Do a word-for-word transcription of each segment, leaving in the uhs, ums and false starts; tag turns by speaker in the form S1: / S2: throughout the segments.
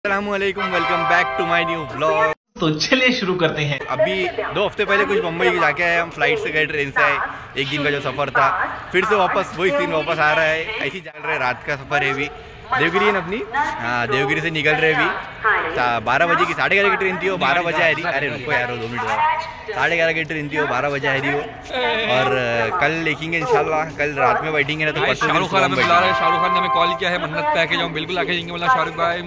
S1: अस्सलामुअलैकुम, welcome back to my new vlog.
S2: तो चलिए शुरू करते हैं।
S1: अभी दो हफ्ते पहले कुछ मुंबई जाके आए हम, फ्लाइट से गए, ट्रेन से आए। एक दिन का जो सफ़र था, फिर से वापस वही सीन वापस आ रहा है। ऐसे ही चल रहे, रात का सफ़र है। अभी देवगिरी है ना अपनी, हाँ देवगिरी से निकल रहे अभी। बारह बजे की, साढ़े ग्यारह की ट्रेन थी वो, बारह बजे आ रही। अरे रुको यार, दो मिनट बाद साढ़े ग्यारह की ट्रेन थी वो, बारह बजे आ रही वो। और कल देखेंगे इंशाल्लाह, कल रात में बैठेंगे ना तो परसों।
S3: शाहरुख खान हमें बुला रहे हैं, शाहरुख खान ने हमें कॉल किया है, मन्नत पे आके जाऊँ, बिल्कुल आके जाएंगे। मतलब शाहरुख भाई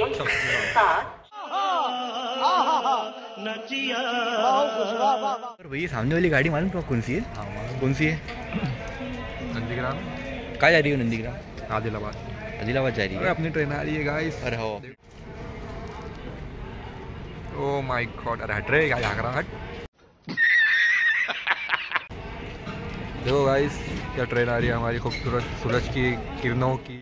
S1: भैया सामने वाली गाड़ी मालूम तो कौन सी है? कौन सी है?
S3: नंदीग्राम।
S1: कहाँ जा रही हो? नंदीग्राम,
S3: आदिलाबाद।
S1: आदिलाबाद जा रही है।
S3: अपनी ट्रेन आ रही है गाइस।
S1: अरे हो,
S3: ओ माय गॉड, अरे हट रहे गाइस, हट। देखो गाइस, क्या ट्रेन आ रही है हमारी खूबसूरत सूरज की किरणों की।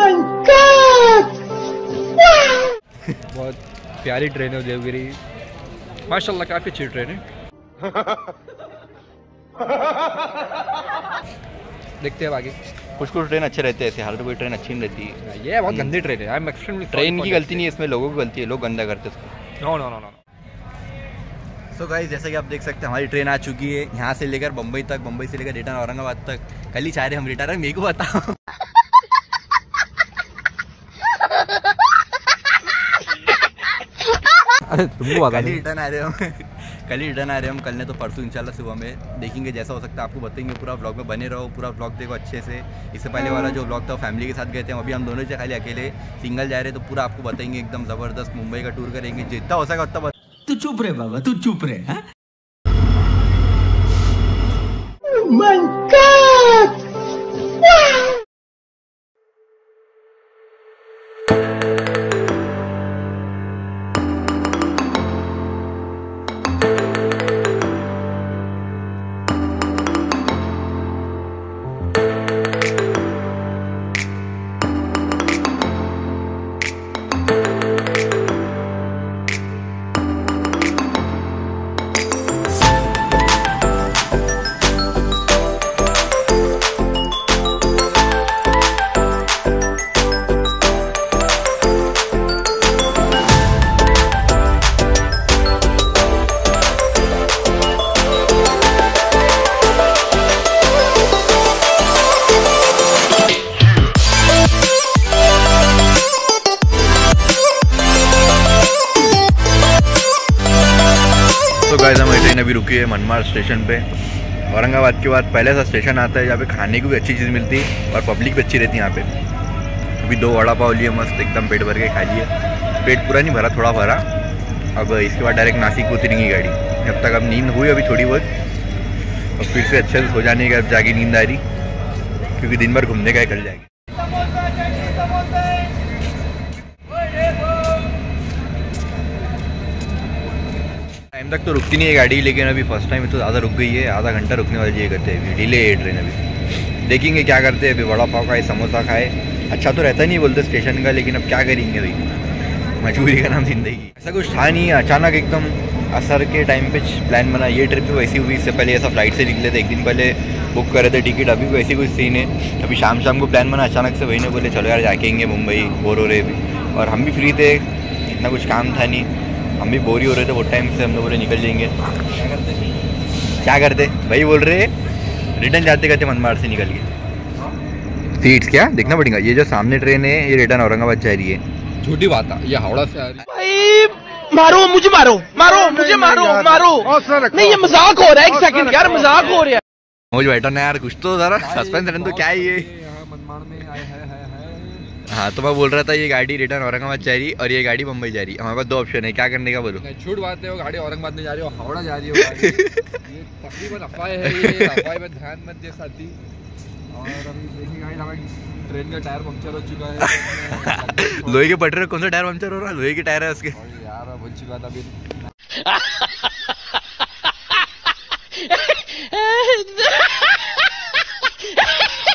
S3: बहुत प्यारी ट्रेन है देवगिरी, माशाल्लाह काफी अच्छी ट्रेन है। देखते हैं आगे।
S1: कुछ कुछ ट्रेन अच्छे रहते हैं, ऐसे हर कोई ट्रेन अच्छी नहीं रहती।
S3: ये बहुत गंदी ट्रेन है। आई एम एक्सट्रीमली
S1: ट्रेन की गलती नहीं है इसमें, लोगों की गलती है, लोग गंदा करते हैं इसको।
S3: No no no no.
S1: So guys, जैसा कि आप देख सकते हैं हमारी ट्रेन आ चुकी है यहाँ से लेकर बम्बई तक, बम्बई से लेकर रिटर्न औरंगाबाद तक। कल ही चाह रहे हम रिटर्न, मेरे को बताओ।
S3: अरे तुमको बता,
S1: कल ही रिटर्न आ रहे हम कल ही रिटर्न आ रहे हम। कल ने तो परसों इंशाल्लाह सुबह में देखेंगे, जैसा हो सकता है आपको बताएंगे। पूरा व्लॉग में बने रहो, पूरा व्लॉग देखो अच्छे से। इससे पहले वाला जो व्लॉग था फैमिली के साथ गए थे, अभी हम दोनों से खाली अकेले सिंगल जा रहे, तो पूरा आपको बताएंगे। एकदम ज़बरदस्त मुंबई का टूर करेंगे, जितना हो सका उतना।
S2: तू चुप रहे बाबा, तू चुप रहे। हाँ?
S1: गाइस, हमारी ट्रेन अभी रुकी है मनमाड़ स्टेशन पे। औरंगाबाद के बाद पहले सा स्टेशन आता है जहाँ पे खाने की भी अच्छी चीज़ मिलती है और पब्लिक भी अच्छी रहती है यहाँ पे। अभी दो वड़ा पाव लिए मस्त, एकदम पेट भर के खा लिए। पेट पूरा नहीं भरा, थोड़ा भरा। अब इसके बाद डायरेक्ट नासिक को उतरेंगी गाड़ी। जब तक अब नींद हुई अभी थोड़ी बहुत, और फिर से अच्छे से सो जाने का अब जाके नींद आ रही, क्योंकि दिन भर घूमने का कर जाएगी। टाइम तक तो रुकती नहीं है गाड़ी, लेकिन अभी फर्स्ट टाइम तो ज़्यादा रुक गई है। आधा घंटा रुकने वाली ये करते हैं, अभी डिले है ट्रेन। अभी देखेंगे क्या करते हैं। अभी वड़ा पाव खाए, समोसा खाए, अच्छा तो रहता नहीं बोलते स्टेशन का, लेकिन अब क्या करेंगे भाई, मजबूरी का नाम जिंदगी। ऐसा कुछ था नहीं, अचानक एकदम असर के टाइम पे प्लान बना। ये ट्रिप भी वैसी हुई, इससे पहले ऐसा फ्लाइट से निकले थे, एक दिन पहले बुक करे थे टिकट। अभी वैसी कुछ सीन है। अभी शाम शाम को प्लान बना अचानक से, वही ने बोले चलो यार जाके मुंबई, बोर हो रहे भी, और हम भी फ्री थे, इतना कुछ काम था नहीं, हम भी बोर ही हो रहे थे वो टाइम से। हम लोग बोले निकल जाएंगे, क्या करते क्या करते भाई बोल रहे रिटर्न जाते करते मनमाड़ से निकल गए। सीट्स क्या देखना पड़ेगा। ये जो सामने ट्रेन है ये रिटर्न औरंगाबाद जा रही है।
S3: झूठी बात है, ये हावड़ा से आ रही है।
S4: भाई मारो मुझे, मारो मारो मुझे, मारो मारो नहीं, ये मजाक हो रहा है। एक सेकंड यार, मजाक हो रहा है।
S1: मुझे बैठा ना यार, कुछ तो जरा सस्पेंस रहने तो। क्या है ये?
S3: मनमाड़ में आए है, है, है।
S1: हाँ तो मैं बोल रहा था ये गाड़ी रिटर्न औरंगाबाद जा रही और ये गाड़ी मुंबई जा रही। हमारे पास दो ऑप्शन है, क्या करने का बोलो?
S3: झूठ बात है, वो गाड़ी औरंगाबाद में जा रही है, हावड़ा जा रही है। ये तकरीबन अफवाह है, ये अफवाह में ध्यान मत दे साथी। और अभी देखिए गाइस, हमारी ट्रेन का टायर पंक्चर हो चुका है।
S1: लोहे के पटरे कौन सा टायर पंक्चर हो रहा है? लोहे के टायर है उसके।
S3: यार भूल चुका था अभी।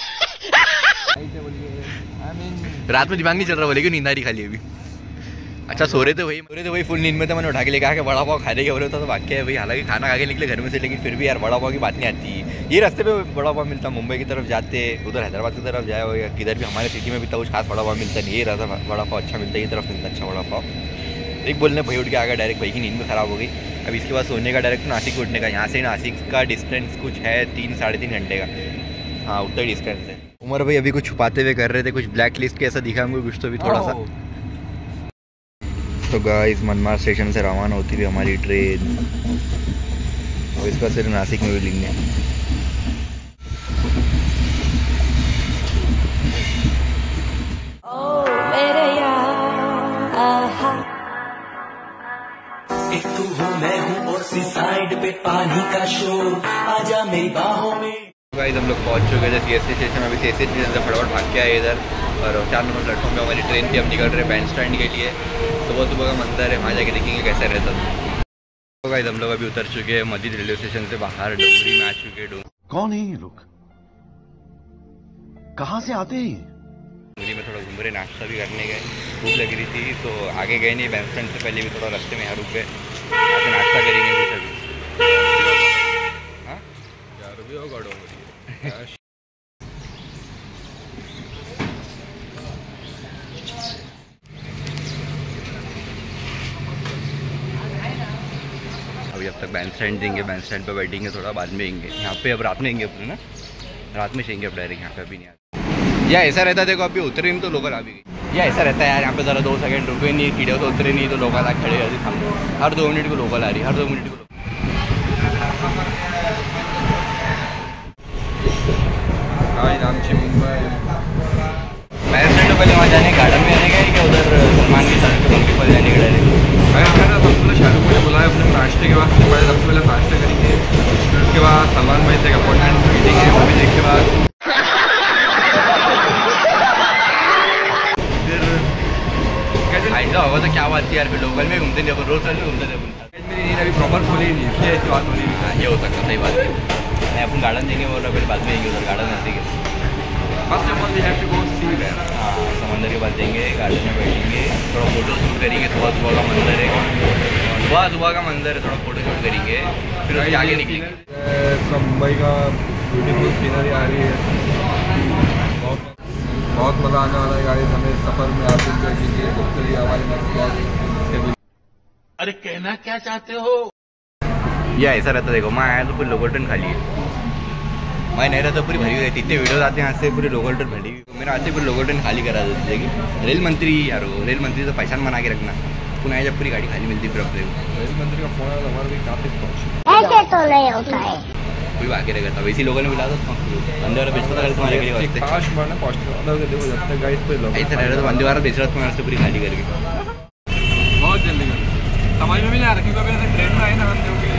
S1: रात में दिमाग नहीं चल रहा, बोले क्यों नींद आ रही खाली अभी। अच्छा सो रहे थे वही सो रहे थे वही फुल नींद में था, मैंने उठा के लेके आके वड़ा पाव खाने के बोले था तो वाक्य है भाई। हालांकि खाना खा के निकले घर में से, लेकिन फिर भी यार वड़ा पाव की बात नहीं आती है। ये रास्ते पे बड़ा पाव मिलता, मुंबई की तरफ जाते, उधर हैदराबाद की तरफ जाए हो या किधर भी, हमारे सिटी में भी तो कुछ खास बड़ा पाव मिलता नहीं। ये रहता बड़ा पाव अच्छा मिलता है, ये तरफ मिलता अच्छा बड़ा पाव। एक बोलने भाई उठ के आगे डायरेक्ट, भाई की नींद में ख़राब हो गई। अब इसके बाद सोने का डायरेक्ट नासिक उठने का। यहाँ से नासिक का डिस्टेंस कुछ है तीन साढ़े तीन घंटे का, हाँ उतना ही डिस्टेंस है। उमर भाई अभी कुछ छुपाते हुए कर रहे थे, कुछ ब्लैक लिस्ट के ऐसा दिखा हमको कुछ तो भी थोड़ा सा। तो गाइस मनमाड स्टेशन से रवाना होती हुई हमारी ट्रेन, और इसका सिर्फ नासिक में भी लिखने
S5: एक तू हो मैं हूँ और सी साइड पे पानी का शोर, आजा मेरी बाहों में।
S1: गाइस हम लोग पहुंच चुके थे सी एस टी स्टेशन। अभी सी एस टी स्टेशन से फटाफट भाग के आए इधर, और चार नंबर प्लेटफॉर्म पे हमारी ट्रेन थी। हम निकल रहे बैंड स्टैंड के लिए। सुबह सुबह का मंदिर है, वहाँ जाके देखेंगे कैसा रहता था। तो गाइस हम लोग अभी उतर चुके हैं मस्जिद रेलवे स्टेशन से बाहर, डोंगरी में आ चुके हैं।
S2: कौन है ये लोग, कहाँ से आते हैं?
S1: डोंगरी में थोड़ा घूम रहे, नाश्ता भी करने गए, भूख लग रही थी तो आगे गए नहीं। बैंड स्टैंड से पहले भी थोड़ा रास्ते में यहाँ रुक गए, यहाँ से नाश्ता करेंगे कुछ अभी। हाँ
S3: यार भी होगा डोंगरी।
S1: अभी अब तक बैंड स्टैंड देंगे, बैंड स्टैंड पे बैठेंगे, थोड़ा बाद में आएंगे यहाँ पे। अब रात में आएंगे अपने ना, रात में चाहिए अब डायरेक्ट यहाँ पे अभी नहीं आते। या ऐसा रहता है देखो, अभी उतरे नहीं तो लोकल आ भी गई। या ऐसा रहता है यार, यहाँ पे ज़रा दो सेकंड रुके नहीं, कीड़े तो उतरे नहीं तो लोकल आ खड़े रहते हम। हर दो मिनट को लोकल आ रही, हर दो मिनट को।
S3: आमची मुंबई
S1: बैंड स्टैंड तो पहले वहाँ जाने गार्डन में जाने का क्या, उधर सलमान की सड़क के पंक्ति पर जाने का डायरेक्ट।
S3: भाई हमें सबसे पहले शाहरुख भाई बुलाया अपने नाश्ते के बाद। पहले सबसे पहले नाश्ता करेंगे, फिर उसके बाद सलमान भाई से अपॉइंटमेंट मीटिंग है, वो भी देख के बाद फिर कैसे
S1: ऐसा होगा तो क्या बात थी यार, फिर लोकल में घूमते थे, रोज में घूमते थे।
S3: मेरी नींद अभी प्रॉपर खुली नहीं, इसलिए ऐसी बात हो रही है।
S1: ये हो सकता, सही बात है। नहीं अपन गार्डन देंगे बोल रहा, फिर बाद में आएंगे उधर, गार्डन नजदीक है।
S3: First of all we have to go see there.
S1: हाँ समंदर के पास जाएंगे, गार्डन में बैठेंगे, थोड़ा फोटो शूट करेंगे। सुबह सुबह का मंदिर है, सुबह सुबह का मंदिर है, थोड़ा फोटो शूट करेंगे, फिर उसके आगे निकलेंगे।
S3: मुंबई का ब्यूटीफुल सीनरी आ रही है, बहुत बहुत मज़ा आने वाला है गाइस हमें सफ़र में। आप इंजॉय कीजिए, तो ये हमारे नेक्स्ट ब्लॉग।
S2: अरे कहना क्या चाहते हो?
S1: या ऐसा रहता देखो, मैं आया तो पूरी लोकल ट्रेन खाली है, मैं नहीं रहता पूरी भरी हुई रहती। इतने वीडियोज आते हैं यहाँ से, पूरी लोकल ट्रेन भरी हुई। मेरा आते पूरी लोकल ट्रेन खाली करा देती है। रेल मंत्री यार, वो रेल मंत्री तो पहचान बना के रखना, पुनः जब पूरी गाड़ी खाली मिलती फिर अपने
S3: रेल मंत्री का फोन आया हमारे भी काफी पहुँच
S6: ऐसे तो नहीं होता है,
S1: कोई बाकी रहेगा था वैसी लोगों ने मिला था वंदे भारत बेच रहा था तुम्हारे के लिए।
S3: पाँच बार ना पहुँचने देखो जब तक गाइस पे लोग
S1: ऐसे रह रहे तो वंदे भारत बेच रहा था तुम्हारे से पूरी खाली करके।
S3: बहुत जल्दी कर समझ में भी नहीं आ रहा, क्योंकि अभी ट्रेन में आए ना हम लोग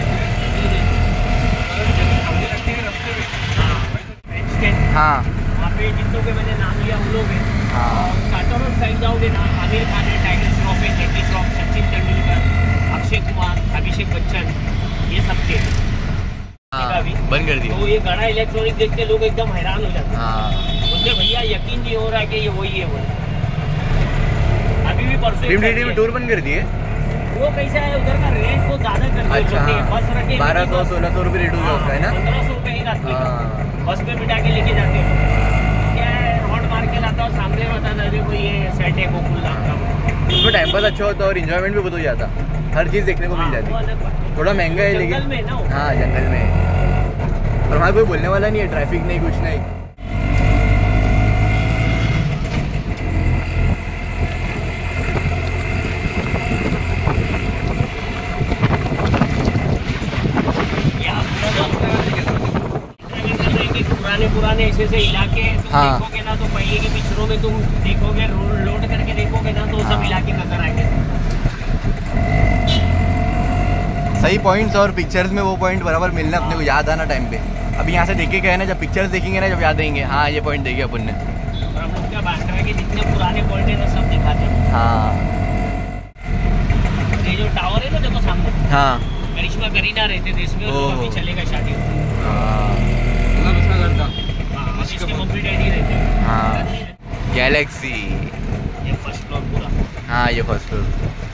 S1: हाँ
S7: वहाँ पे जितनों के मैंने नाम लिया उन लोग हैं।
S1: हाँ
S7: स्टार्टर और साइड जाओगे ना, आमिर खान है, टाइगर श्रॉफ है, जैकी श्रॉफ, सचिन तेंदुलकर, अक्षय कुमार, अभिषेक बच्चन, ये सब के
S1: हाँ बंद कर दिया।
S7: तो ये गाना इलेक्ट्रॉनिक देख के लोग एकदम हैरान हो जाते हैं।
S1: हाँ
S7: बोलते भैया यकीन नहीं हो रहा कि ये वही है। बोले अभी भी परसों
S1: फिल्म सिटी में टूर बंद कर दिए।
S7: वो कैसा है, उधर का रेट को ज्यादा कर दिया।
S1: अच्छा
S7: छोटे बस रखे
S1: बारह सौ सोलह सौ रुपये रेट होगा उसका है ना,
S7: पंद्रह सौ रुपये ही रास्ते का
S1: हाँ।
S7: बस में बिठा के लेके जाते हो। क्या है, रोड मार के लाता हूँ, सामने बता था देखो ये सेट है गोकुल नाम का।
S1: उसमें टाइम पास अच्छा होता और इंजॉयमेंट भी बहुत हो जाता, हर चीज़ देखने को मिल जाती। थोड़ा महंगा है लेकिन
S7: जंगल में ना,
S1: हाँ जंगल में, और वहाँ कोई बोलने वाला नहीं है, ट्रैफिक नहीं कुछ नहीं।
S7: पुराने पुराने ऐसे ऐसे इलाके तुम
S1: हाँ।
S7: देखोगे ना तो पहले के पिक्चरों में तुम देखोगे, लोड करके देखोगे ना तो
S1: हाँ।
S7: सब इलाके नजर आएंगे।
S1: सही पॉइंट्स और पिक्चर्स में वो पॉइंट बराबर मिलना अपने को याद आना टाइम पे। अभी यहाँ से देख के गए ना, जब पिक्चर्स देखेंगे ना जब याद आएंगे, हाँ ये पॉइंट देखे अपन ने।
S7: और हम लोग क्या बांद्रा के जितने पुराने पॉइंट है ना सब दिखाते हैं।
S1: हाँ
S7: ये जो टावर है ना देखो सामने,
S1: हाँ
S7: करिश्मा करीना रहते थे इसमें, और
S1: ओह।
S7: अभी चलेगा शादी।
S3: मतलब इसका घर था।
S7: हाँ, इसके मम्मी डैडी रहते हैं।
S1: हाँ गैलेक्सी,
S7: ये फर्स्ट फ्लोर पूरा।
S1: हाँ ये फर्स्ट फ्लोर।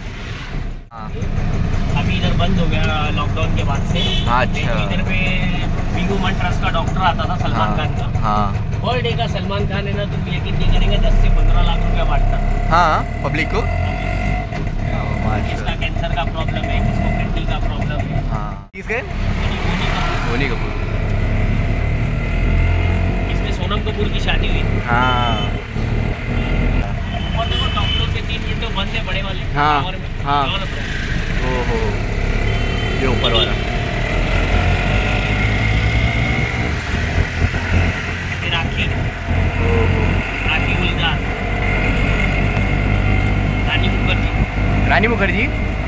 S7: अभी इधर बंद हो गया लॉकडाउन के बाद से।
S1: हाँ, अच्छा।
S7: इधर पे बिंगू मन ट्रस्ट का डॉक्टर आता था सलमान खान का।
S1: हाँ
S7: पर डे का सलमान खान है ना, तुम यकीन नहीं करेंगे, दस से पंद्रह लाख रुपया बांटता।
S1: हाँ पब्लिक को।
S7: जिसका कैंसर का प्रॉब्लम है, जिसको किडनी का प्रॉब्लम है।
S1: हाँ किसके?
S7: बोनी
S1: बोनी कपूर।
S7: इसमें सोनम कपूर की शादी हुई।
S1: हाँ
S7: और देखो डॉक्टरों के तीन विंडो बंद है बड़े वाले।
S1: हाँ,
S7: टावर में।
S1: हाँ।
S7: टावर में।
S1: ओहो ये ऊपर वाला।
S7: ये राखी
S1: ओहो
S7: राखी गुलजार, रानी मुखर्जी।
S1: रानी मुखर्जी।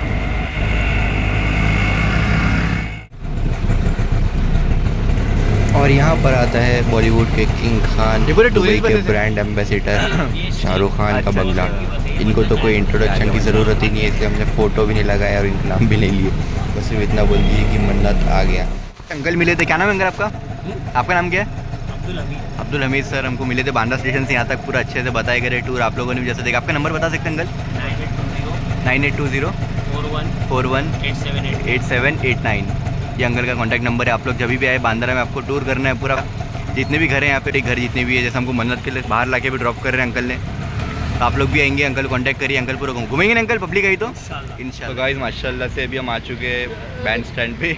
S1: और यहाँ पर आता है बॉलीवुड के किंग खान, दुबई के ब्रांड एम्बेसडर शाहरुख खान का बंगला। इनको तो कोई इंट्रोडक्शन की ज़रूरत ही नहीं है, इसलिए हमने फ़ोटो भी नहीं लगाया और इनका नाम भी नहीं लिए, बस सिर्फ इतना बोल दिए कि मन्नत आ गया। अंकल मिले थे, क्या नाम है अंकल आपका? आपका नाम क्या है?
S7: अब्दुल हमीद।
S1: अब्दुल हमीद सर हमको मिले थे बांद्रा स्टेशन से यहाँ तक, पूरा अच्छे से बताए गए टूर। आप लोगों ने भी जैसे देखा। आपका नंबर बता सकते हैं uncle? Nine eight two zero
S7: four one
S1: four one
S7: eight seven eight
S1: eight seven eight nine. ये अंकल का कॉन्टैक्ट नंबर है। आप लोग जब भी आए बांद्रा में, आपको टूर करना है पूरा, जितने भी घर हैं यहाँ पे, घर जितने भी है, जैसे हमको मन्नत के लिए बाहर लाके भी ड्रॉप कर रहे हैं अंकल ने, तो आप लोग भी आएंगे, अंकल कॉन्टैक्ट करिए, अंकल पूरा घूमेंगे ना अंकल, पब्लिक आई तो इंशाल्लाह। तो गाइस माशाल्लाह से अभी हम आ चुके हैं बैंड स्टैंड पे।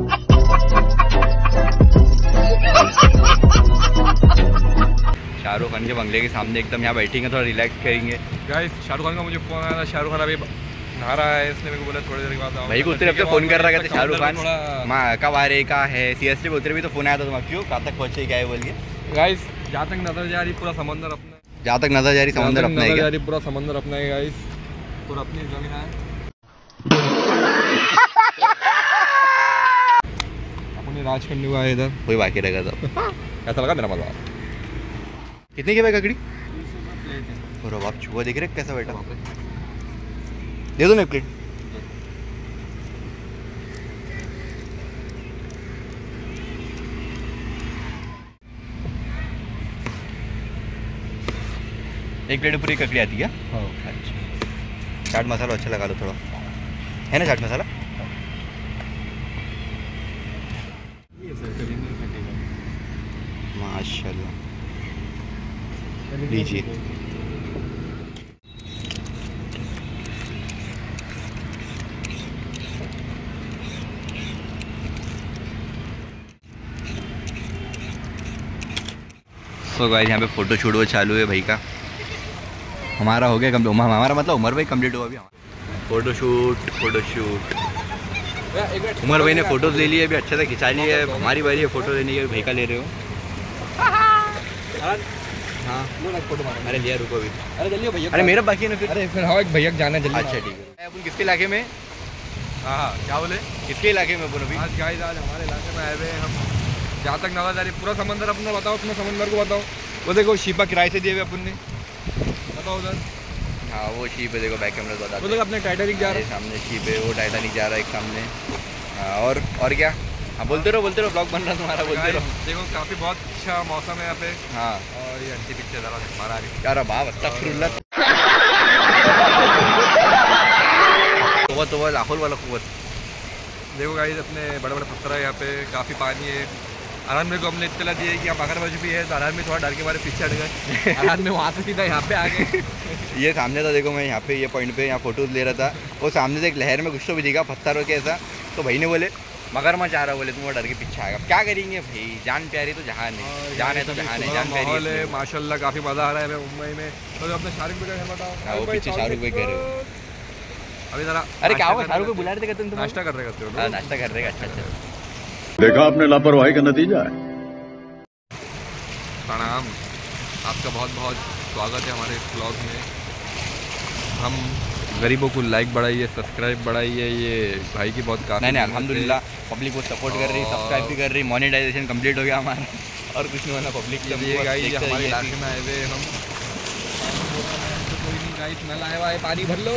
S1: शाहरुख खान के बंगले के सामने एकदम यहाँ बैठेंगे, थोड़ा रिलैक्स करेंगे।
S3: गाइस शाहरुख खान का मुझे फोन आया था, शाहरुख खान अभी नहा रहा है, इसने मेरे को बोला थोड़ी देर के बाद आओ।
S1: भाई को उतरे अब फ़ोन कर रहा है शाहरुख खान,
S3: थोड़ा-
S1: माँ कब आ रहे, कहाँ है, सीरियसली उतरे भी तो फ़ोन आया था तुम्हारा, क्यों कहाँ तक पहुँचे, क्या है बोलिए।
S3: गाइस जहाँ तक नजर जा रही पूरा समंदर अपना,
S1: जहाँ तक नजर जा रही समंदर
S3: जहाँ तक
S1: अपना है
S3: नजर
S1: क्या?
S3: जा रही पूरा समंदर अपना है गाइस, पूरा अपनी जमीन है। अपने राज करने हुआ है इधर,
S1: कोई बाकी रहेगा सब।
S3: कैसा लगा मेरा मजा?
S1: कितने की भाई ककड़ी? और अब आप छुआ देख रहे कैसा बैठा, दे दो ना एक प्लेट। एक प्लेट पूरी ककड़ी आती है। अच्छा, चाट मसाला अच्छा लगा लो थोड़ा, है ना चाट मसाला? माशाल्लाह, लीजिए। सो गाइस यहाँ पे फोटो शूट वो चालू है भाई का, हमारा हो गया कम, हमारा मतलब उमर भाई कंप्लीट हुआ अभी हमारा photo shoot. Photo shoot Umar भाई ने फोटोज ले लिए, अभी अच्छे से खिंचा लिए। हमारी बारी है फोटो लेने की, भाई का ले रहे हो? हाँ अरे लिया, रुको अभी।
S3: अरे जल्दी भैया,
S1: अरे मेरा बाकी है ना फिर।
S3: अरे फिर हाँ एक भैया जाना जल्दी।
S1: अच्छा ठीक है। अपन किसके इलाके में?
S3: हाँ हाँ क्या बोले?
S1: किसके इलाके में अपन अभी?
S3: आज गाइस आज हमारे इलाके में आए हुए हैं हम, जहाँ तक नजर जा रही पूरा समंदर अपना। बताओ अपने समंदर को बताओ। वो देखो शीपा किराए से दिए हुए अपन ने, बताओ उधर।
S1: हाँ वो शीप है, देखो बैक कैमरा बता।
S3: वो देखो अपने टाइटैनिक जा रहा है
S1: सामने शीप है, वो टाइटैनिक जा रहा है एक सामने। हाँ और और क्या? हाँ बोलते रहो बोलते रहो, ब्लॉग बन रहा तुम्हारा, बोलते रहो।
S3: देखो काफी बहुत अच्छा मौसम है यहाँ पे।
S1: हाँ
S3: और ये अंटी पीछे जरा मारा रही
S1: यार बाप, अस्तगफिरुल्लाह। तो वो लाहौर वाला कुवत।
S3: देखो गाइस अपने बड़े बड़े पत्थर है यहाँ पे, काफ़ी पानी है। आराम मेरे को हमने इत्तला दी है कि यहाँ बागरबाजी भी है, तो आराम में थोड़ा डर के बारे पीछे हट गए। आराम में वहाँ से सीधा यहाँ पे आ गए।
S1: ये सामने था, देखो मैं यहाँ पे ये पॉइंट पे यहाँ फोटोज ले रहा था, वो सामने से एक लहर में कुछ तो भी दिखा पत्थर हो के ऐसा, तो भाई ने बोले मगरमच्छ आ रहा, बोले तुम वो डर के पीछे आएगा, क्या करेंगे भाई, जान प्यारी तो जहाँ नहीं, जान है तो जहाँ नहीं, जान प्यारी है।
S3: माशाल्लाह काफ़ी मज़ा आ रहा है मुंबई में। तो अपने शाहरुख भाई का घर बताओ।
S1: वो पीछे शाहरुख भाई कह रहे हो
S3: अभी जरा।
S1: अरे क्या हुआ, शाहरुख को बुला रहे थे तुम?
S3: नाश्ता कर रहे करते हो?
S1: हाँ नाश्ता कर रहे हैं। अच्छा अच्छा,
S2: देखा आपने लापरवाही का नतीजा है।
S3: प्रणाम, आपका बहुत बहुत स्वागत है हमारे इस ब्लॉग में। हम गरीबों को लाइक बढ़ाइए, सब्सक्राइब बढ़ाइए, ये भाई की बहुत काफ़ी।
S1: नहीं नहीं अल्हम्दुलिल्लाह पब्लिक को सपोर्ट कर रही है, सब्सक्राइब भी कर रही, मोनेटाइजेशन कंप्लीट हो गया हमारा, और कुछ नहीं होना पब्लिक के लिए।
S3: गाइस हमारे इलाके में आए हुए हम, कोई नहीं गाइस नल आया हुआ है, पानी भर लो।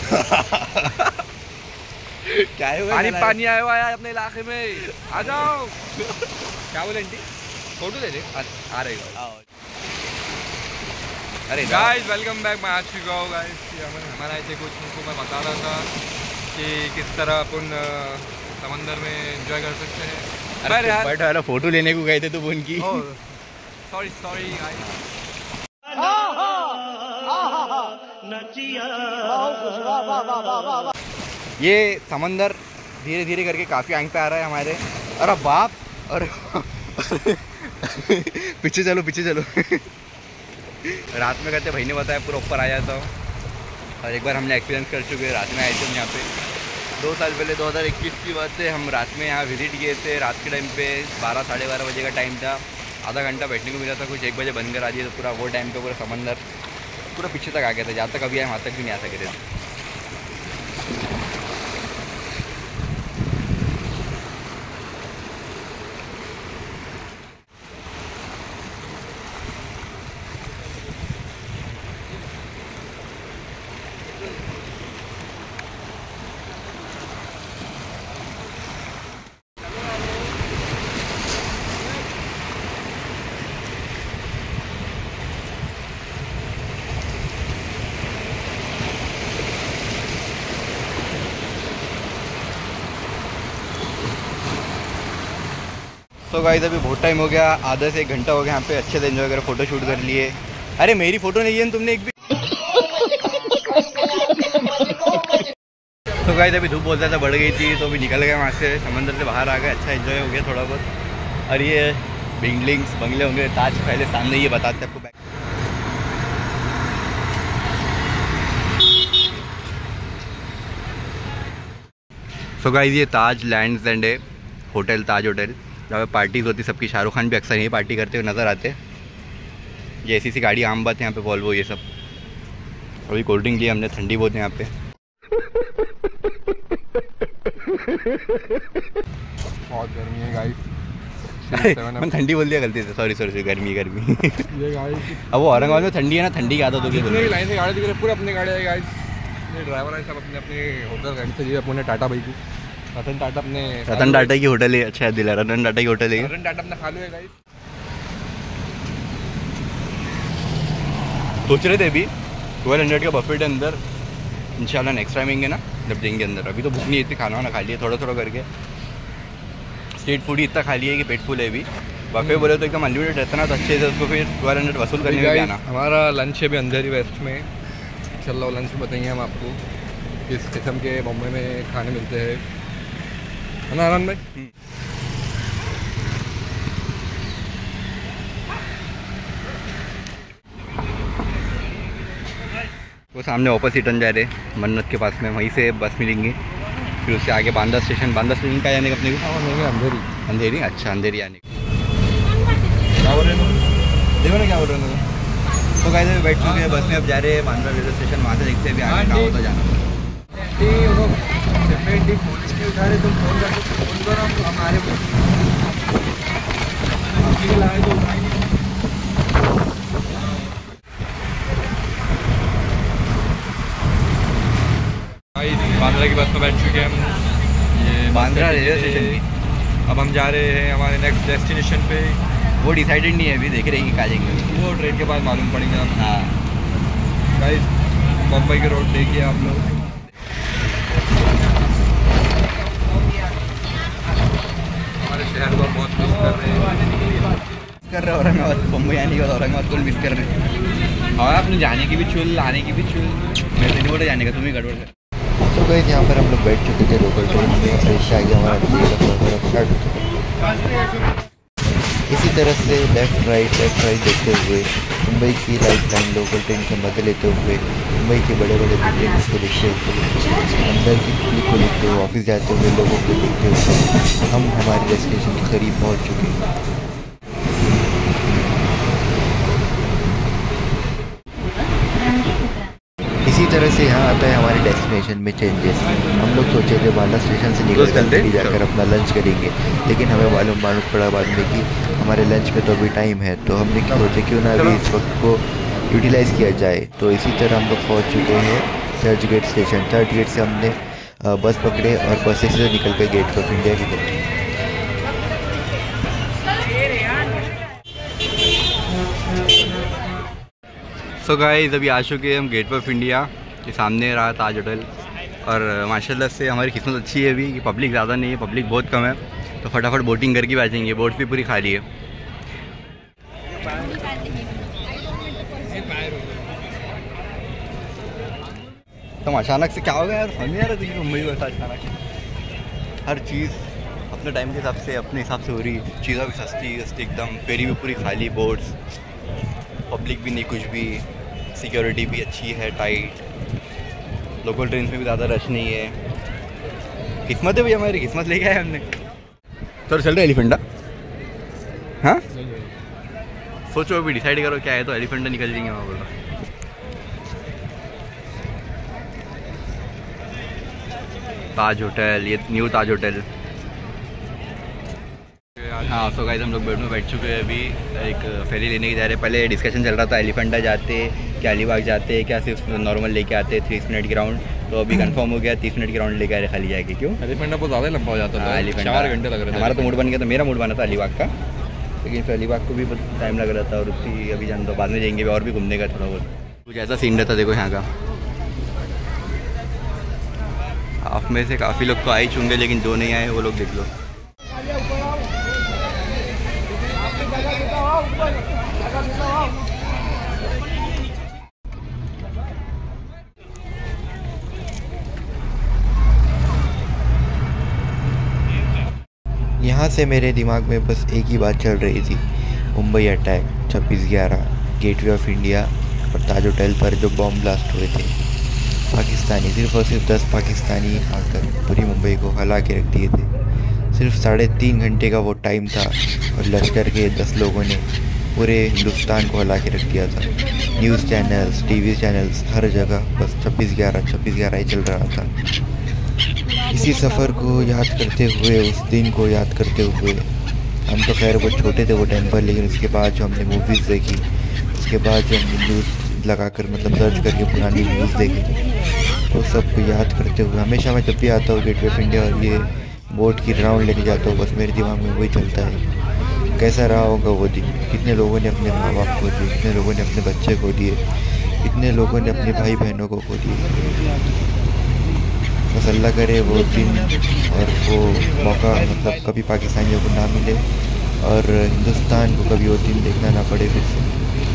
S1: क्या है
S3: पानी पानी आया हुआ है अपने इलाके में, आ जाओ। क्या बोले आंटी, फोटो ले ले आ रहे हो? अरे
S1: अरे
S3: गाइस वेलकम बैक, मैं आज चुका हूँ गाइस। हमारे आए थे कुछ, उनको मैं बता रहा था कि किस तरह अपन समंदर में एंजॉय कर सकते हैं।
S1: अरे बट वाला फोटो लेने को गए थे तो उनकी
S3: सॉरी सॉरी
S1: ये समंदर धीरे धीरे करके काफ़ी आंख पे आ रहा है हमारे। अरे बाप, और पीछे चलो पीछे चलो। रात में कहते भाई ने बताया पूरा ऊपर आ जाता हूँ, और एक बार हमने एक्सपीरियंस कर चुके हैं। रात में आए थे हम यहाँ पे दो साल पहले, दो हज़ार इक्कीस की बात है। हम रात में यहाँ विजिट किए थे। रात के टाइम पे बारह साढ़े बारह बजे का टाइम था। आधा घंटा बैठने को मिला था, कुछ एक बजे बंद कर आ दिए। तो पूरा वो टाइम पे पूरा समंदर पूरा पीछे तक आ गया था। जहाँ तक अभी आए वहाँ तक भी नहीं आ सके थे। तो गाइस अभी बहुत टाइम हो गया, आधा से एक घंटा हो गया यहाँ पे। अच्छे से एंजॉय कर, फोटो शूट कर लिए। अरे मेरी फोटो नहीं है तुमने एक भी। तो गाइस अभी धूप बहुत ज़्यादा बढ़ गई थी, तो अभी निकल गए वहाँ से, समंदर से बाहर आ गए। अच्छा एंजॉय हो गया थोड़ा बहुत। और ये बिल्डिंग्स बंगले होंगे, ताज पहले सामने ये बताते आपको। बैक सो गाइस ये ताज लैंड्स एंड है, होटल ताज होटल, जहाँ पे पार्टीज़ होती सबकी। शाहरुख खान भी अक्सर यही पार्टी करते हुए नज़र आते। ये ऐसी सी गाड़ी आम बात है यहाँ पे, वॉल्वो ये सब। अभी कोल्ड ड्रिंक ली हमने, ठंडी बहुत है यहाँ पे।
S3: बहुत गर्मी है गाइस।
S1: मैंने ठंडी बोल दिया गलती से, सॉरी सॉरी गर्मी गर्मी।
S3: ये गाइस
S1: अब वो औरंगाबाद में ठंडी है ना, ठंडी की आदत होगी।
S3: पूरी लाइन से गाड़ी दिख रही है, पूरे अपने गाड़ी है गाइस। ये ड्राइवर है सब अपने अपने होटल रेंट से लिए। अपने टाटा भाई की रतन टाटा अपने
S1: रतन टाटा की होटल है। अच्छा दिला, रतन टाटा की होटल है।
S3: रतन टाटा अपना खालू है गाइस।
S1: सोच रहे थे अभी ट्वेल्व हंड्रेड का बफेट है अंदर, इंशाल्लाह नेक्स्ट टाइम आएंगे ना जब देंगे अंदर। अभी तो भूख नहीं इतनी, खाना वाना खा लिया थोड़ा थोड़ा करके। स्ट्रीट फूड ही इतना खा लिया कि पेट फुल है अभी। बफे बोले तो एकदम अनलिमिटेड रहता ना, तो अच्छे से उसको फिर ट्वेल्व हंड्रेड वसूल करने में भी आना।
S3: हमारा लंच है भी अंदर ही वेस्ट में। चलो लंच में बताएंगे हम आपको किस किस्म के बॉम्बे में खाने मिलते हैं, है ना आनंद भाई।
S1: वो सामने ऑपोजिट जा रहे मन्नत के पास में, वहीं से बस मिलेंगी। फिर उससे आगे बांदा स्टेशन। बांदा स्टेशन का जाने का अपने को
S3: अंधेरी
S1: अंधेरी। अच्छा अंधेरी आने का।
S3: क्या बोल रहे हैं, देखो ना क्या बोल रहे हैं।
S1: तो गाइस अभी बैठ चुके हैं बस में, अब जा रहे हैं बांद्रा रेलवे स्टेशन। वहाँ से देखते हैं अभी आगे कहाँ होता जाना। फोन इसलिए उठा रहे, तुम फोन करके फोन करो हमारे को।
S3: बांद्रा की बस में बैठ चुके हैं हम। ये
S1: बांद्रा रेलवे स्टेशन की।
S3: अब हम जा रहे हैं हमारे नेक्स्ट डेस्टिनेशन पे।
S1: वो डिसाइडेड नहीं है अभी, देख रहे हैं कि कहाँ जाएंगे।
S3: वो ट्रेन के बाद मालूम पड़ेगा।
S1: हाँ
S3: गाइस मुंबई के रोड देखिए आप लोग। हमारे शहर को बहुत मिस कर रहे हैं
S1: कर रहे औरंगाबाद, मुंबई आने के बाद औरंगाबाद को मिस कर रहे हैं।
S3: और अपने जाने की भी चुल, आने की भी चुल।
S1: मैं तो नहीं बोला जाने का, तुम ही गड़बड़ कर।
S6: तो गए यहाँ पर हम लोग बैठ चुके थे लोकल ट्रेन में। फ्रेश आगे हमारा स्टार्ट हो चुका। इसी तरह से लेफ़्ट राइट लेफ़्ट राइट देखते हुए मुंबई की लाइफ लाइन लोकल ट्रेन से मज़े लेते हुए मुंबई के बड़े बड़े बिल्डिंग्स को देखते हुए, अंदर की पुलिस को देखते हुए, ऑफिस जाते हुए लोगों को देखते हुए हम हमारे डेस्टिनेशन के करीब पहुँच चुके हैं। इसी तरह से यहाँ आता है हमारे डेस्टिनेशन में चेंजेस। हम लोग सोचे थे बांद्रा स्टेशन से निकल कर दिल्ली जाकर अपना लंच करेंगे, लेकिन हमें मालूम मालूम पड़ा बाद में कि हमारे लंच में तो अभी टाइम है। तो हमने सोचा क्यों ना अभी इस वक्त को यूटिलाइज़ किया जाए। तो इसी तरह हम लोग पहुँच चुके हैं Churchgate station. Churchgate से हमने बस पकड़े और बस से निकल कर गेट ऑफ इंडिया की तरफ।
S1: सो गाइस अभी आ चुके हैं हम गेट ऑफ इंडिया के सामने रहा ताज होटल। और माशाल्लाह से हमारी किस्मत अच्छी है अभी कि पब्लिक ज़्यादा नहीं है, पब्लिक बहुत कम है, तो फटाफट बोटिंग करके भी आ जाएंगे। बोट भी पूरी खाली है। तो अचानक से क्या हो गया यार, समझ नहीं आ रहा था मुंबई को ऐसा अचानक। हर चीज़ अपने टाइम के हिसाब से अपने हिसाब से हो रही है, चीज़ें भी सस्ती सस्ती एकदम, फेरी भी पूरी खाली, बोट्स, पब्लिक भी नहीं कुछ भी, सिक्योरिटी भी अच्छी है टाइट, लोकल ट्रेन में भी ज़्यादा रश नहीं है। किस्मत है भैया हमारी, किस्मत लेके आए हमने। तो चल रहे एलिफेंटा। हाँ सोचो अभी डिसाइड करो क्या है, तो एलिफेंटा निकल जाएंगे वहाँ बोला। ताज होटल, ये न्यू ताज होटल। हाँ सो गाइस हम लोग बेड में बैठ चुके हैं अभी, एक फेरी लेने की जा रहे हैं। पहले डिस्कशन चल रहा था एलिफेंटा जाते क्या अलीबाग जाते क्या सिर्फ नॉर्मल लेके आते तीस मिनट की राउंड, तो अभी कंफर्म हो गया तीस मिनट की राउंड लेके आ रहे खाली जाके। क्यों
S3: एलिफेंटा बहुत ज़्यादा लंबा हो जाता था,
S1: एलिफेंटा
S3: चार घंटे लग रहे थे।
S1: हमारा तो मूड बन गया था, मेरा मूड बना था अलीबाग का, लेकिन फिर अलीबाग को भी बहुत टाइम लग रहा था और उसकी अभी जान दो बाद में जाएंगे और भी घूमने का थोड़ा बहुत। कुछ ऐसा सीन रहता देखो यहाँ का। हाफ में से काफ़ी लोग तो आ ही चुके, लेकिन जो नहीं आए वो लोग देख लो।
S6: यहाँ से मेरे दिमाग में बस एक ही बात चल रही थी, मुंबई अटैक छब्बीस ग्यारह, गेटवे ऑफ इंडिया और ताज होटल पर जो बॉम्ब ब्लास्ट हुए थे। पाकिस्तानी, सिर्फ और सिर्फ दस पाकिस्तानी आकर पूरी मुंबई को हिला के रख दिए थे। सिर्फ साढ़े तीन घंटे का वो टाइम था और लश्कर के दस लोगों ने पूरे हिंदुस्तान को हिला के रख दिया था। न्यूज़ चैनल्स, टीवी चैनल्स, हर जगह बस छब्बीस ग्यारह छब्बीस ग्यारह ही चल रहा था। इसी सफ़र को याद करते हुए, उस दिन को याद करते हुए, हम तो खैर बहुत छोटे थे वो टाइम पर, लेकिन उसके बाद जो हमने मूवीज़ देखी, उसके बाद जो हमने न्यूज़ लगा कर मतलब सर्च करके पुरानी न्यूज़ देखी, तो सबको याद करते हुए हमेशा मैं जब भी आता हूँ गेटवे ऑफ इंडिया और ये बोट की राउंड लेने जाता हूँ, बस मेरे दिमाग में वही चलता है कैसा रहा होगा वो दिन। कितने लोगों ने अपने माँ बाप खो दिए, कितने लोगों ने अपने बच्चे खो दिए, कितने लोगों ने अपने भाई बहनों को खो दिए। बस अल्लाह करे वो दिन और वो मौका मतलब कभी पाकिस्तानियों को ना मिले और हिंदुस्तान को कभी वो दिन देखना ना पड़े फिर से।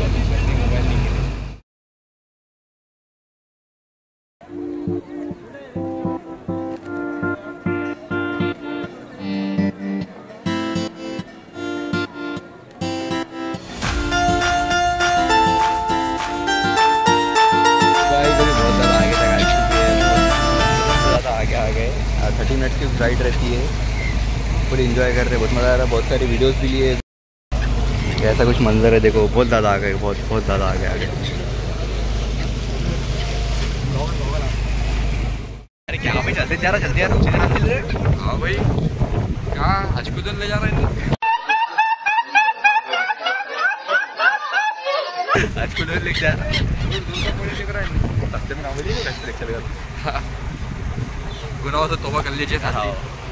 S1: थर्टी मिनट की राइड रहती है, पूरी इन्जॉय कर रहे, बहुत मज़ा आ रहा है। बहुत सारी वीडियोस भी लिए, ऐसा कुछ मंजर है देखो, बहुत ज़्यादा आ गए, बहुत बहुत ज़्यादा आ गए आगे। अरे क्या भाई चलते जा रहा चलते यार, चल रहे। हाँ भाई कहाँ हजकुदन ले जा रहे हैं, हजकुदन लेके जा रहा है, रास्ते में ना मिली रास्ते लेके चलेगा। गुनाहों से तौबा कर लीजिए साथी।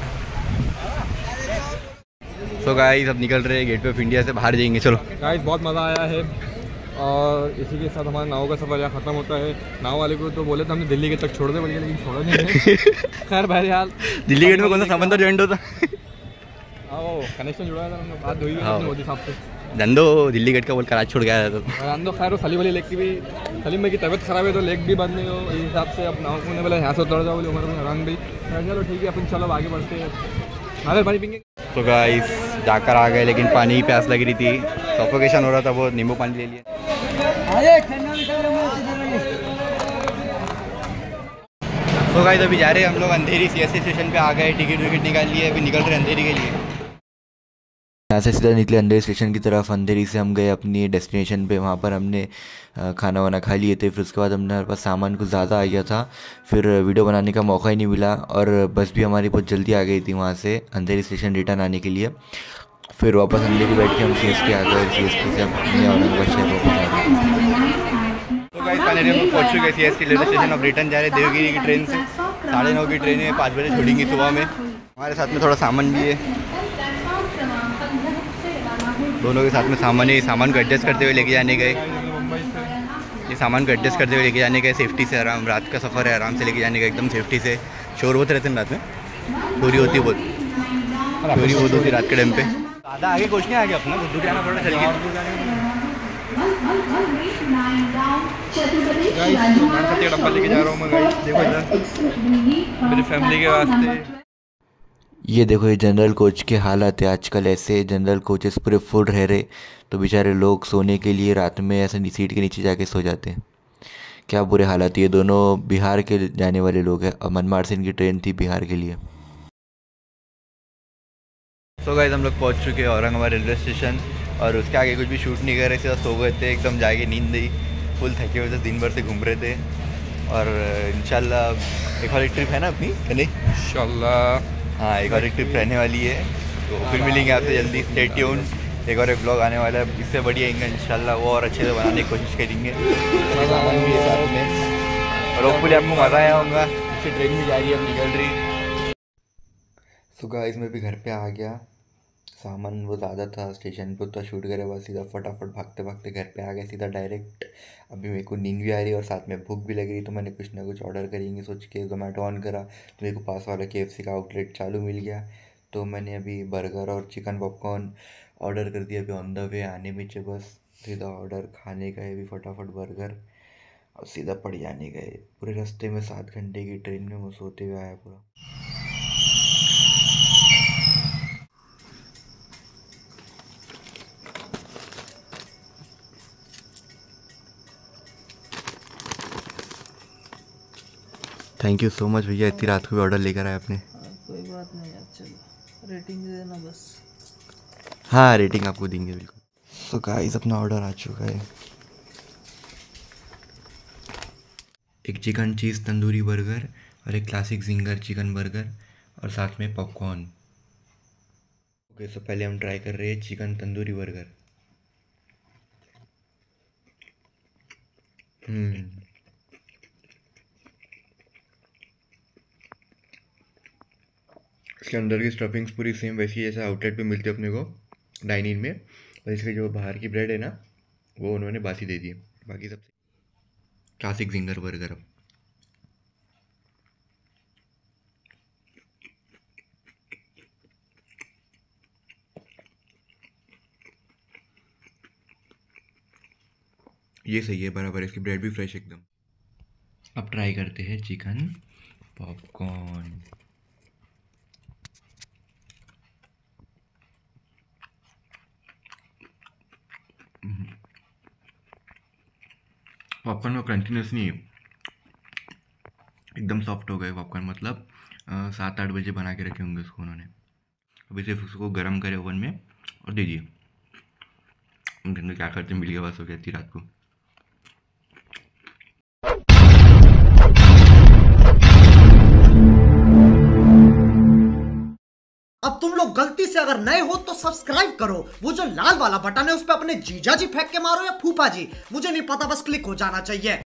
S1: सो गाइस अब निकल रहे हैं गेटवे ऑफ इंडिया से, बाहर जाएंगे। चलो
S3: गाइस बहुत मज़ा आया है और इसी के साथ हमारा नाव का सफ़र यहाँ ख़त्म होता है। नाव वाले को तो बोले थे हमने दिल्ली गेट तक छोड़ दे बोलिए, लेकिन छोड़ा नहीं है। खैर बहरहाल
S1: दिल्ली गेट में कौन सा समंदर जॉइंट होता?
S3: हाँ कनेक्शन जुड़ा था, हमने बात हुई है मोदी साहब से।
S1: धंधो दिल्ली गेट का बोल कराच छोड़ गया था।
S3: तो खैर वो सलीम वाली लेक की भी, सलीम भाई की तबीयत ख़राब है तो लेक भी बंद नहीं हो, इस हिसाब से अब नाव ने बोला यहाँ से उतर जाओ बोले, उमर में हैरान भी। चलो ठीक है अपन चलो आगे बढ़ते हैं, अगर पानी पीएंगे।
S1: तो गाइस जाकर आ गए, लेकिन पानी की प्यास लग रही थी, सफोकेशन हो रहा था, बहुत नींबू पानी ले लिए। तो गाइस अभी जा रहे हैं हम लोग अंधेरी सीएसटी स्टेशन पे आ गए, टिकट विकेट निकाल लिए, अभी निकल रहे अंधेरी के लिए।
S6: यहाँ से सीधा निकले अंधेरी स्टेशन की तरफ। अंधेरी से हम गए अपनी डेस्टिनेशन पे, वहाँ पर हमने खाना वाना खा लिए थे। फिर उसके बाद हमने हमारे पास सामान कुछ ज़्यादा आ गया था, फिर वीडियो बनाने का मौका ही नहीं मिला और बस भी हमारी बहुत जल्दी आ गई थी वहाँ से अंधेरी स्टेशन रिटर्न आने के लिए। फिर वापस अंधेरी बैठ के हम सी एस के आ गए, सी एस के से अपने औरंगाबाद शहर वापस आ गए।
S1: तो गाइस फाइनली हम पहुँच चुके सी एस के रेलवे स्टेशन, अब रिटर्न जा रहे हैं देवगिरी की ट्रेन से। साढ़े नौ की ट्रेन है, पाँच बजे छोड़ेंगी सुबह में। हमारे साथ में थोड़ा सामान भी है, दोनों के साथ में सामान ही सामान को एडजस्ट करते हुए लेके जाने गए। ये सामान को एडजस्ट करते हुए लेके जाने का सेफ्टी से आराम, रात का सफ़र है आराम से लेके जाने का एकदम सेफ्टी से। शोर होते रहते हैं रात में, चोरी होती है बहुत, चोरी बहुत होती है रात के टाइम पे। आधा आगे कुछ नहीं, आगे अपना दूर जाना पड़ा चल के। डब्बा लेके जा रहा हूँ मैं गाइस, देखो इधर मेरी फैमिली के वास्ते।
S6: ये देखो ये जनरल कोच के हालात है आजकल। ऐसे जनरल कोचेस पूरे फुल रह रहे तो बेचारे लोग सोने के लिए रात में ऐसे सीट के नीचे जाके सो जाते हैं। क्या बुरे हालात। ये दोनों बिहार के जाने वाले लोग हैं, मनमाड़ से इनकी ट्रेन थी बिहार के लिए।
S1: सो गाइस हम लोग पहुंच चुके हैं औरंगाबाद रेलवे स्टेशन और उसके आगे कुछ भी शूट नहीं कर रहे थे, सो गए थे एकदम, जाके नींद आई, फुल थके हुए थे, दिन भर से घूम रहे थे। और इंशाल्लाह एक और एक ट्रिप है ना अपनी, नहीं
S3: इंशाल्लाह
S1: हाँ एक और एक ट्रिप रहने वाली है, तो फिर मिलेंगे आपसे जल्दी। स्टे ट्यून्ड, एक और एक ब्लॉग आने वाला है, इससे बढ़िया आएंगे इंशाल्लाह, वो और अच्छे से बनाने की कोशिश करेंगे। सामान भी है साथ में और होपफुली आपको मज़ा आया होगा। इससे ट्रेन भी जा रही है, अब निकल रही। सो गाइस मैं भी घर पे आ गया, सामान वो ज़्यादा था, स्टेशन पर तो शूट करे बस, सीधा फटाफट भागते भागते घर पे आ गया सीधा डायरेक्ट। अभी मेरे को नींद भी आ रही है और साथ में भूख भी लग रही, तो मैंने कुछ ना कुछ ऑर्डर करेंगे सोच के जोमेटो ऑन करा, तो मेरे को पास वाला के एफ सी का आउटलेट चालू मिल गया। तो मैंने अभी बर्गर और चिकन पॉपकॉर्न ऑर्डर कर दिया, अभी ऑन द वे आने में चे बस सीधा ऑर्डर खाने का है, अभी फटाफट बर्गर और सीधा पड़ जाने का है। पूरे रास्ते में सात घंटे की ट्रेन में मैं सोते हुए आया पूरा। थैंक यू सो मच भैया, इतनी रात को भी ऑर्डर लेकर आए आपने।
S8: कोई बात नहीं यार, चलो रेटिंग दे देना बस।
S1: हाँ रेटिंग आपको देंगे बिल्कुल। सो गाइस अपना ऑर्डर आ चुका है, एक चिकन चीज़ तंदूरी बर्गर और एक क्लासिक जिंगर चिकन बर्गर और साथ में पॉपकॉर्न। ओके सो पहले हम ट्राई कर रहे हैं चिकन तंदूरी बर्गर। हम्म इसके अंदर की स्टफिंग्स पूरी सेम वैसी जैसे आउटलेट पे मिलती है अपने को डाइन इन में, और इसके जो बाहर की ब्रेड है ना वो उन्होंने बासी दे दी है, बाकी सब क्लासिक जिंगर बर्गर। अब ये सही है बराबर, इसकी ब्रेड भी फ्रेश एकदम। अब ट्राई करते हैं चिकन पॉपकॉर्न। पॉपकॉर्न में क्रंचीनेस नहीं है, एकदम सॉफ्ट हो गए पॉपकॉर्न, मतलब सात आठ बजे बना के रखे होंगे उसको उन्होंने। अभी सिर्फ उसको गर्म करे ओवन में और दीजिए, क्या करते मिल गया बस हो गया इतनी रात को।
S9: अब तुम लोग गलती से अगर नए हो तो सब्सक्राइब करो, वो जो लाल वाला बटन है उस पर अपने जीजा जी फेंक के मारो या फूफा जी, मुझे नहीं पता, बस क्लिक हो जाना चाहिए।